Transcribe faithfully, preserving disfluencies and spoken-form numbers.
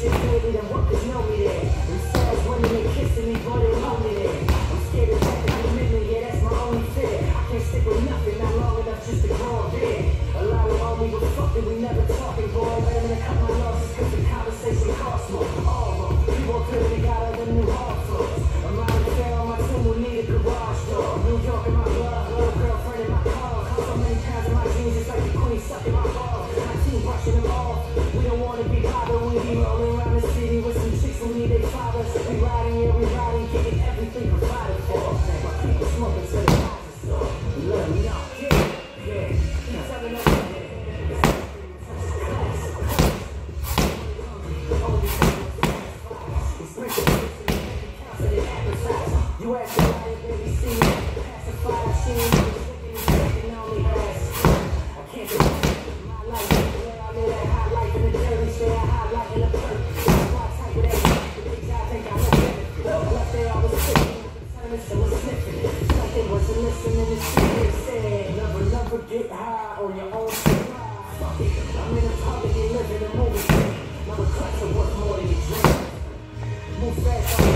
shit, baby, them workers know me there. Them sales women, they kissing me, boy, they know me there. I'm scared of death and commitment, yeah, that's my only fear. I can't stick with nothing, not long enough just to grow a beard. A lot of all me, but fucking, we never talking, boy. Better than cut my losses, cause the conversation costs more. All of them, people clearly got other new hard floors. I'm out of there on my team, will need a garage door. New York in my blood, little girlfriend in my car. So many pounds in my jeans, it's like the queen sucking my balls. My team brushing them off. We don't want to be bothered, we be rolling around the city with some chicks who need their fathers. We riding, yeah, we riding, getting everything provided for. My people smoking to the houses, so let me know. Yeah, yeah, keep telling us. You ask me why you baby see me, pacified, I see me, looking on me ass. I can't do my life, I live that high life in the dirty, stay a high life in the perk. Why type of that shit, the things I think I look at. Left there I was sitting, I was sniffing. Something wasn't listening to shit they said. Never, never get high on your own shit. Fuck it, I'm in a public and living a movie. Never cuts are worth more than you drink. Move fast,